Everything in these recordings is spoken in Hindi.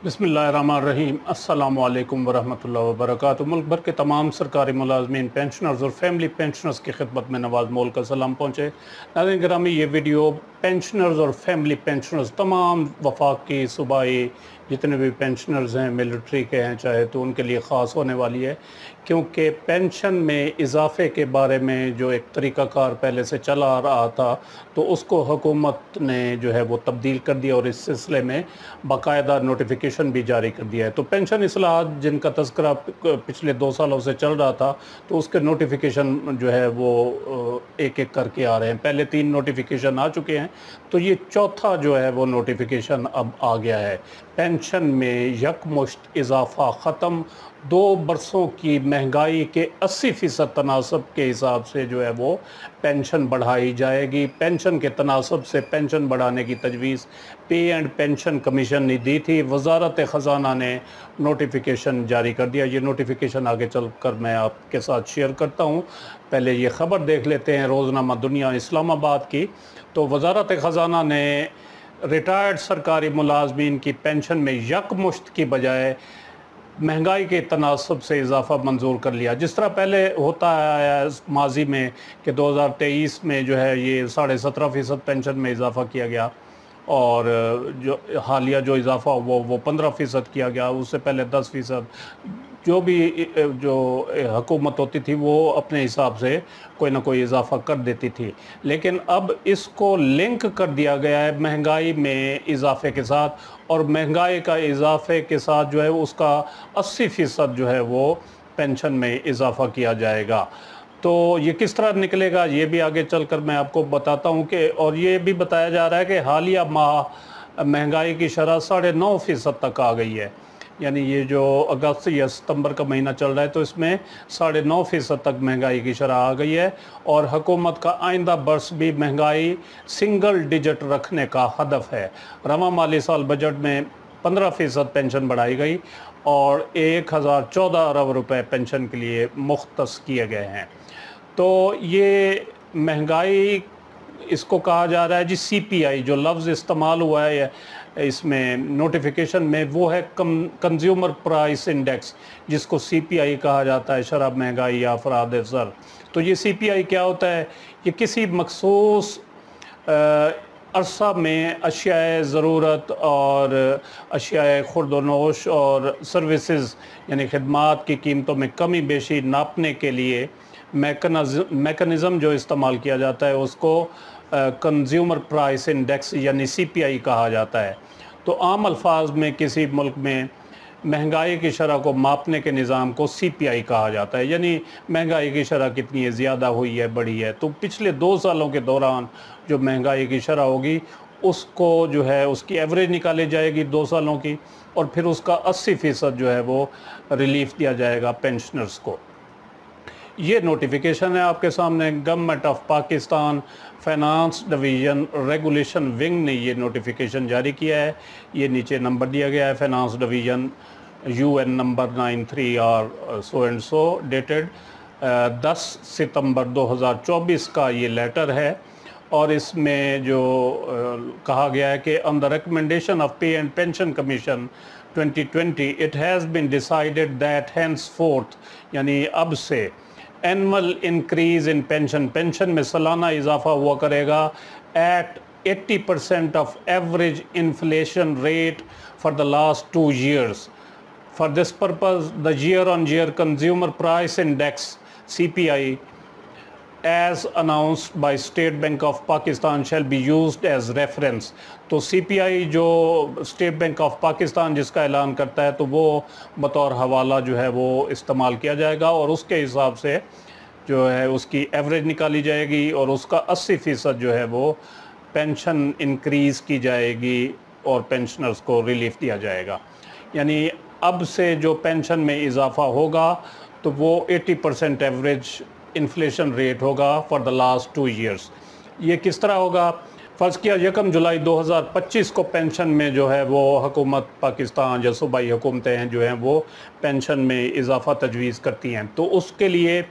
बिस्मिल्लाहिर्रहमानिर्रहीम। अस्सलामु अलैकुम वरहमतुल्लाहि वबरकातुहू। मुल्क भर के तमाम सरकारी मुलाजमीन, पेंशनर्स और फैमिली पेंशनर्स की खिदमत में नवाज मोल का सलाम पहुँचे। नाज़रीन गिरामी, ये वीडियो पेंशनर्स और फैमिली पेंशनर्स, तमाम वफाक की सूबाई जितने भी पेंशनर्स हैं, मिलिट्री के हैं चाहे, तो उनके लिए ख़ास होने वाली है, क्योंकि पेंशन में इजाफ़े के बारे में जो एक तरीक़ाकार पहले से चला आ रहा था, तो उसको हुकूमत ने जो है वो तब्दील कर दिया और इस सिलसिले में बाकायदा नोटिफिकेशन भी जारी कर दिया है। तो पेंशन इस्लाहात जिनका तज़किरा पिछले 2 सालों से चल रहा था, तो उसके नोटिफिकेशन जो है वो एक एक करके आ रहे हैं। पहले 3 नोटिफिकेशन आ चुके हैं, तो ये चौथा जो है वो नोटिफिकेशन अब आ गया है। पेंशन में यकमुश्त इजाफ़ा ख़त्म, 2 बरसों की महंगाई के 80% तनासब के हिसाब से जो है वो पेंशन बढ़ाई जाएगी। पेंशन के तनासब से पेंशन बढ़ाने की तजवीज़ पे एंड पेंशन कमीशन ने दी थी। वज़ारत ख़ज़ाना ने नोटिफिकेशन जारी कर दिया। ये नोटिफिकेशन आगे चल कर मैं आपके साथ शेयर करता हूँ। पहले ये ख़बर देख लेते हैं रोज़नामा दुनिया इस्लामाबाद की। तो वज़ारत ख़ज़ाना ने रिटायर्ड सरकारी मुलाजमीन की पेंशन में यकमुश्त की बजाय महंगाई के तनासब से इजाफ़ा मंजूर कर लिया। जिस तरह पहले होता आया माजी में कि 2023 में जो है ये 17.5% पेंशन में इजाफ़ा किया गया, और जो हालिया जो इजाफ़ा वो 15% किया गया। उससे पहले 10%। जो भी जो हुकूमत होती थी वो अपने हिसाब से कोई ना कोई इजाफ़ा कर देती थी, लेकिन अब इसको लिंक कर दिया गया है महंगाई में इजाफ़े के साथ, और महंगाई का इजाफ़े के साथ जो है उसका 80% जो है वो पेंशन में इजाफ़ा किया जाएगा। तो ये किस तरह निकलेगा ये भी आगे चलकर मैं आपको बताता हूँ कि, और ये भी बताया जा रहा है कि हालिया माह महंगाई की शरह 9.5% तक आ गई है। यानी ये जो अगस्त या सितंबर का महीना चल रहा है, तो इसमें 9.5% तक महंगाई की शरह आ गई है, और हुकूमत का आइंदा बरस भी महंगाई सिंगल डिजिट रखने का हदफ है। रवा माली साल बजट में 15% पेंशन बढ़ाई गई और 1014 अरब रुपए पेंशन के लिए मुख्तस किए गए हैं। तो ये महंगाई, इसको कहा जा रहा है जी CPI, जो लफ्ज़ इस्तेमाल हुआ है इसमें नोटिफिकेशन में, वो है कंज्यूमर प्राइस इंडेक्स, जिसको CPI कहा जाता है, शराब महंगाई या अफराद ज़र। तो ये CPI क्या होता है? ये किसी मखसूस अरसा में अशियाए ज़रूरत और अशियाए खुर्द-व-नोश और सर्विसेज यानी खिदमात की कीमतों में कमी बेशी नापने के लिए मैकेनिज़्म जो इस्तेमाल किया जाता है उसको कंज्यूमर प्राइस इंडेक्स यानी CPI कहा जाता है। तो आम अल्फाज में किसी मुल्क में महंगाई की शरह को मापने के निज़ाम को CPI कहा जाता है, यानी महंगाई की शरह कितनी है, ज़्यादा हुई है, बढ़ी है। तो पिछले 2 सालों के दौरान जो महंगाई की शरह होगी उसको जो है उसकी एवरेज निकाली जाएगी 2 सालों की, और फिर उसका 80% जो है वो रिलीफ दिया जाएगा पेंशनर्स को। ये नोटिफिकेशन है आपके सामने। Government of Pakistan finance division regulation wing ने ये नोटिफिकेशन जारी किया है। ये नीचे नंबर दिया गया है, finance division UN number 93R so and so, dated 10 सितंबर 2024 का ये लेटर है। और इसमें जो कहा गया है कि on the recommendation of pay and pension commission 2020 it has been decided that henceforth, यानी अब से एनुअल इंक्रीज़ इन पेंशन में सालाना इजाफा हुआ करेगा at 80% of average inflation rate for the last 2 years। For this purpose the year on year consumer price index CPI as announced by State Bank of Pakistan shall be used as reference। तो CPI जो स्टेट बैंक ऑफ पाकिस्तान जिसका ऐलान करता है, तो वो बतौर हवाला जो है वो इस्तेमाल किया जाएगा, और उसके हिसाब से जो है उसकी एवरेज निकाली जाएगी, और उसका 80% जो है वो पेंशन इंक्रीज़ की जाएगी और पेंशनर्स को रिलीफ दिया जाएगा। यानी अब से जो पेंशन में इजाफ़ा होगा तो वो 80% एवरेज इन्फ्लेशन रेट होगा फॉर द लास्ट 2 years। ये किस तरह होगा? फ़र्ज़ किया 1 जुलाई 2025 को पेंशन में जो है वो हुकूमत पाकिस्तान या सूबाई हुकूमतें हैं जो हैं वो पेंशन में इजाफ़ा तजवीज़ करती हैं, तो उसके लिए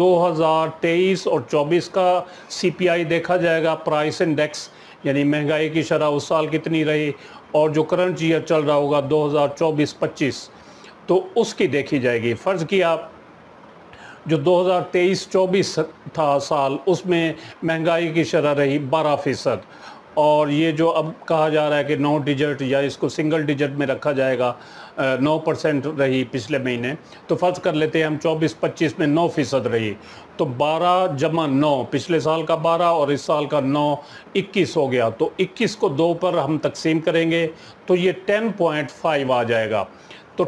2023 और 24 का CPI देखा जाएगा, प्राइस इंडेक्स, यानी महंगाई की शरह उस साल कितनी रही, और जो करंट ईयर चल रहा होगा 2024-25 तो उसकी देखी जाएगी। फ़र्ज़ किया जो 2023-24 था साल, उसमें महंगाई की शरह रही 12%, और ये जो अब कहा जा रहा है कि 9 डिजिट या इसको सिंगल डिजिट में रखा जाएगा, 9% रही पिछले महीने, तो फ़र्ज़ कर लेते हैं हम 24-25 में 9% रही, तो 12 जमा 9, पिछले साल का 12 और इस साल का 9, 21 हो गया। तो 21 को 2 पर हम तकसीम करेंगे तो ये 10.5 आ जाएगा। तो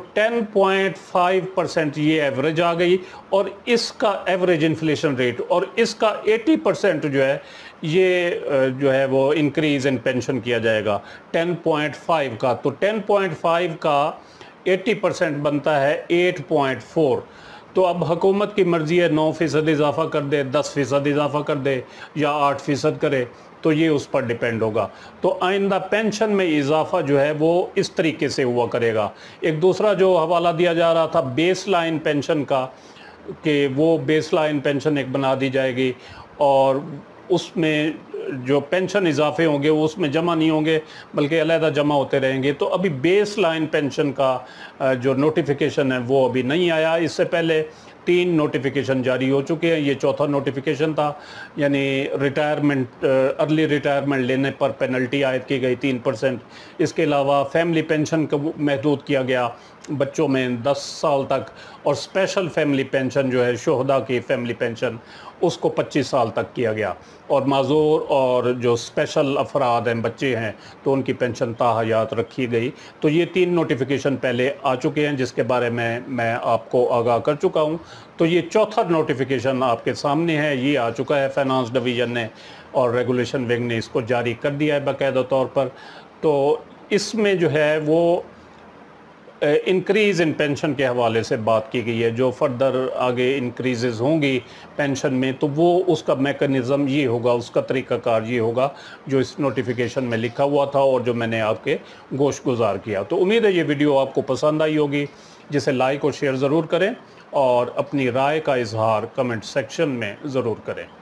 10.5% ये एवरेज आ गई, और इसका एवरेज इन्फ्लेशन रेट और इसका 80% जो है ये जो है वो इंक्रीज़ इन पेंशन किया जाएगा 10.5 का। तो 10.5 का 80% बनता है 8.4। तो अब हुकूमत की मर्ज़ी है 9% इजाफ़ा कर दे, 10% इजाफ़ा कर दे या 8% करे, तो ये उस पर डिपेंड होगा। तो आइंदा पेंशन में इजाफ़ा जो है वो इस तरीके से हुआ करेगा। एक दूसरा जो हवाला दिया जा रहा था बेस लाइन पेंशन का, कि वो बेस लाइन पेंशन एक बना दी जाएगी, और उसमें जो पेंशन इजाफे होंगे वो उसमें जमा नहीं होंगे बल्कि अलहदा जमा होते रहेंगे। तो अभी बेस लाइन पेंशन का जो नोटिफिकेशन है वो अभी नहीं आया। इससे पहले 3 नोटिफिकेशन जारी हो चुके हैं, ये चौथा नोटिफिकेशन था, यानी रिटायरमेंट अर्ली रिटायरमेंट लेने पर पेनल्टी आयद की गई 3%। इसके अलावा फैमिली पेंशन को महदूद किया गया बच्चों में 10 साल तक, और स्पेशल फैमिली पेंशन जो है शोहदा की फैमिली पेंशन उसको 25 साल तक किया गया, और माजूर और जो स्पेशल अफराद हैं, बच्चे हैं, तो उनकी पेंशन ताहयात रखी गई। तो ये 3 नोटिफिकेशन पहले आ चुके हैं जिसके बारे में मैं आपको आगाह कर चुका हूँ। तो ये चौथा नोटिफिकेशन आपके सामने है, ये आ चुका है फाइनेंस डिवीज़न ने, और रेगुलेशन विंग ने इसको जारी कर दिया है बाकायदा तौर पर। तो इसमें जो है वो इंक्रीज़ इन पेंशन के हवाले से बात की गई है। जो फर्दर आगे इंक्रीज़ होंगी पेंशन में तो वो उसका मेकनिज़म ये होगा, उसका तरीक़ाकार ये होगा जो इस नोटिफिकेशन में लिखा हुआ था और जो मैंने आपके गोश गुजार किया। तो उम्मीद है ये वीडियो आपको पसंद आई होगी, जिसे लाइक और शेयर ज़रूर करें, और अपनी राय का इजहार कमेंट सेक्शन में ज़रूर करें।